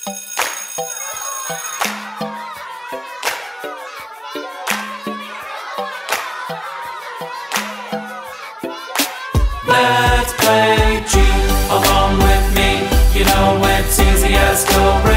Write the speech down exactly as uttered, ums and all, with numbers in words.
Let's play G along with me. You know it's easy as go.